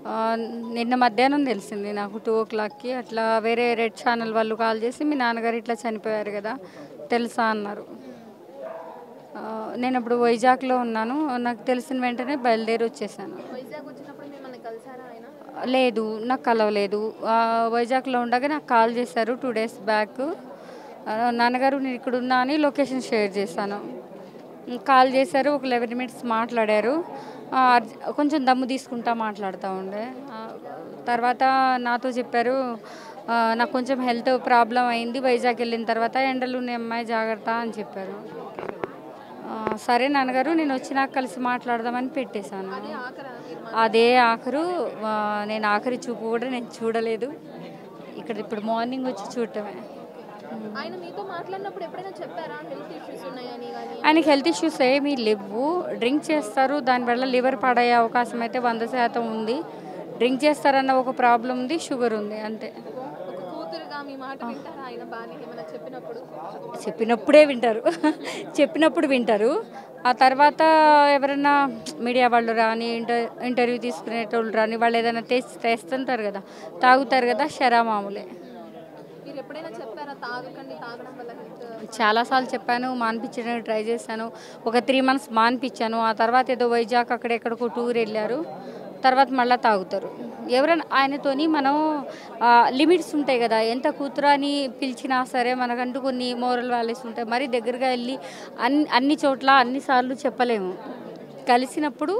ఆహ్, నిన్న మధ్యాహ్నం తెలిసింది నాకు 2:00కి అట్లా వేరే రెడ్ ఛానల్ వాళ్ళు కాల్ చేసి, "మీ నాన్నగారు ఇట్లా చనిపోయారు గదా! తెలుసా?" అన్నారు. నేనప్పుడు వైజాగ్‌లో ఉన్నాను. నాకు తెలిసిన వెంటనే బయలుదేరి వచ్చేసాను. వైజాగ్ వచ్చినప్పుడు మిమ్మల్ని కలిసారా ఆయన? లేదు, నాకు కలవలేదు. వైజాగ్‌లో ఉండగా నాకు కాల్ చేశారు 2 డేస్ బ్యాక్. నాన్నగారు నేను ఇక్కడున్నా అని లొకేషన్ షేర్ చేశాను. కాల్ చేశారు. ఒక 11 మినిట్స్ మాట్లాడారు. కొంచెం దమ్ము తీసుకుంటా మాట్లాడుతూ ఉండే. తర్వాత నాతో చెప్పారు, నాకు కొంచెం హెల్త్ ప్రాబ్లం అయింది. వైజాగ్ వెళ్ళిన తర్వాత ఎండలు ఉన్నాయి అమ్మాయి జాగ్రత్త అని చెప్పారు. సరే నాన్నగారు, నేను వచ్చినాక కలిసి మాట్లాడదామని పెట్టేశాను. అదే ఆఖరా మీరు అదే ఆఖరు. నేను ఆఖరి చూపు కూడా నేను చూడలేదు. ఇక్కడ ఇప్పుడు మార్నింగ్ వచ్చి చూడటమే. ఆయన మీతో మాట్లాడినప్పుడు ఎప్పుడైనా చెప్పారా హెల్త్ ఇష్యూస్ ఉన్నాయని గాని? ఆయనకి హెల్త్ ఇష్యూస్ ఏమీ లేవు. డ్రింక్ చేస్తారు. దానివల్ల లివర్ పాడయ్యే అవకాశం అయితే 100% ఉంది. డ్రింక్ చేస్తారన్న ఒక ప్రాబ్లం ఉంది. షుగర్ ఉంది, అంతే. ఒక కూతురుగా మీ మాట వింటారా ఆయన బానే ఏమైనా చెప్పినప్పుడు? చెప్పినప్పుడే వింటారు. చెప్పినప్పుడు వింటారు. ఆ తర్వాత ఎవరైనా మీడియా వాళ్ళు రాని, ఇంటర్వ్యూ తీసుకునేటోళ్ళు రాని, వాళ్ళు ఏదైనా తెస్తుంటారు కదా, తాగుతారు కదా, షరా మామూలే. మీరు ఎప్పుడైనా చెప్పారా తాగకండి, తాగడం వల్ల హెల్త్? చాలాసార్లు చెప్పాను, మానిపించడానికి ట్రై చేశాను. ఒక 3 మంత్స్ మానిపించాను. ఆ తర్వాత ఏదో వైజాగ్ అక్కడెక్కడికో టూర్ వెళ్ళారు. తర్వాత మళ్ళీ తాగుతారు. ఎవరైనా ఆయనతోని మనం లిమిట్స్ ఉంటాయి కదా, ఎంత కూతురు అని పిలిచినా సరే మనకంటూ కొన్ని మోరల్ వాల్యూస్ ఉంటాయి. మరీ దగ్గరగా వెళ్ళి అన్ని చోట్ల అన్నిసార్లు చెప్పలేము. కలిసినప్పుడు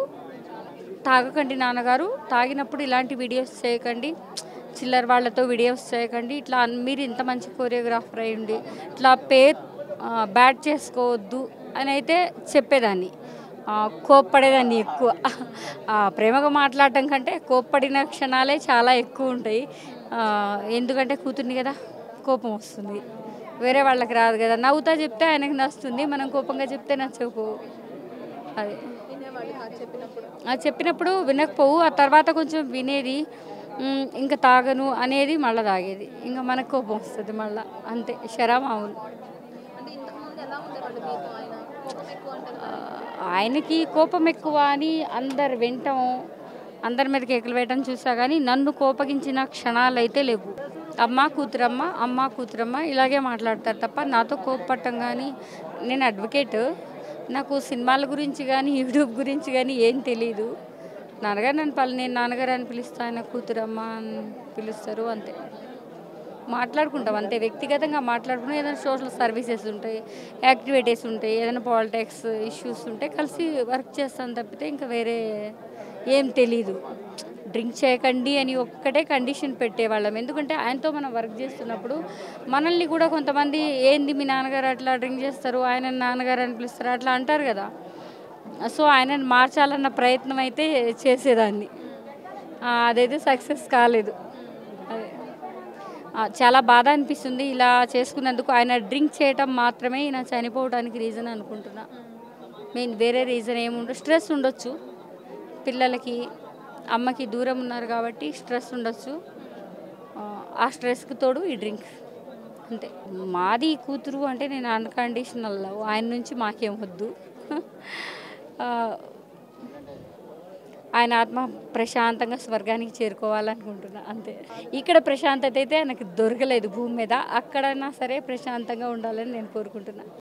తాగకండి నాన్నగారు, తాగినప్పుడు ఇలాంటి వీడియోస్ చేయకండి, చిల్లర వాళ్ళతో వీడియోస్ చేయకండి, ఇట్లా మీరు ఇంత మంచి కొరియోగ్రాఫర్ అయ్యండి, ఇట్లా బ్యాడ్ చేసుకోవద్దు అని అయితే చెప్పేదాన్ని. కోప్పడేదాన్ని ఎక్కువ. ప్రేమగా మాట్లాడటం కంటే కోప్పడిన క్షణాలే చాలా ఎక్కువ ఉంటాయి. ఎందుకంటే కూతుర్ని కదా, కోపం వస్తుంది. వేరే వాళ్ళకి రాదు కదా. నవ్వుతా చెప్తే ఆయనకు నచ్చుతుంది, మనం కోపంగా చెప్తే నచ్చకపోవు. అది వినేవాళ్ళు కాదు చెప్పినప్పుడు? చెప్పినప్పుడు వినకపోవు. ఆ తర్వాత కొంచెం వినేది. ఇంకా తాగను అనేది, మళ్ళీ తాగేది. ఇంకా మనకు కోపం వస్తుంది మళ్ళీ, అంతే. షరా మామూలు. అంటే ఇంతకుముందు ఎలా ఉండేవాళ్ళు మీతో ఆయన? కోపం ఎక్కువ అంటారు కదా? ఆయనకి కోపం ఎక్కువ అని అందరు వింటాం, అందరి మీద కేకలు వేయటం చూసా, కానీ నన్ను కోపగించిన క్షణాలు అయితే లేవు. అమ్మ కూతురమ్మ, అమ్మ కూతురమ్మ ఇలాగే మాట్లాడతారు తప్ప నాతో కోపపడటం కానీ. నేను అడ్వకేట్, నాకు సినిమాల గురించి కానీ యూట్యూబ్ గురించి కానీ ఏం తెలీదు. నాన్నగారు నేను నాన్నగారు అని పిలుస్తా, ఆయన కూతురమ్మ అని పిలుస్తారు, అంతే. మాట్లాడుకుంటాం అంతే, వ్యక్తిగతంగా మాట్లాడుకుంటాం. ఏదైనా సోషల్ సర్వీసెస్ ఉంటాయి, యాక్టివిటీస్ ఉంటాయి, ఏదైనా పాలిటిక్స్ ఇష్యూస్ ఉంటే కలిసి వర్క్ చేస్తాను తప్పితే ఇంకా వేరే ఏం తెలీదు. డ్రింక్ చేయకండి అని ఒక్కటే కండిషన్ పెట్టేవాళ్ళం. ఎందుకంటే ఆయనతో మనం వర్క్ చేస్తున్నప్పుడు మనల్ని కూడా కొంతమంది, ఏంది మీ నాన్నగారు అట్లా డ్రింక్ చేస్తారు, ఆయన నాన్నగారు అని పిలుస్తారు, అట్లా అంటారు కదా. సో ఆయనను మార్చాలన్న ప్రయత్నం అయితే చేసేదాన్ని. అదైతే సక్సెస్ కాలేదు. అదే చాలా బాధ అనిపిస్తుంది ఇలా చేసుకున్నందుకు. ఆయన డ్రింక్ చేయటం మాత్రమే ఈయన చనిపోవడానికి రీజన్ అనుకుంటున్నా. మెయిన్ వేరే రీజన్ ఏముండదు. స్ట్రెస్ ఉండొచ్చు, పిల్లలకి అమ్మకి దూరం ఉన్నారు కాబట్టి స్ట్రెస్ ఉండొచ్చు. ఆ స్ట్రెస్కి తోడు ఈ డ్రింక్, అంతే. మాది కూతురు అంటే నేను అన్కండిషనల్ లవ్. ఆయన నుంచి మాకేం వద్దు. ఆయన ఆత్మ ప్రశాంతంగా స్వర్గానికి చేరుకోవాలనుకుంటున్నా, అంతే. ఇక్కడ ప్రశాంతత అయితే ఆయనకు దొరకలేదు భూమి మీద. అక్కడైనా సరే ప్రశాంతంగా ఉండాలని నేను కోరుకుంటున్నా.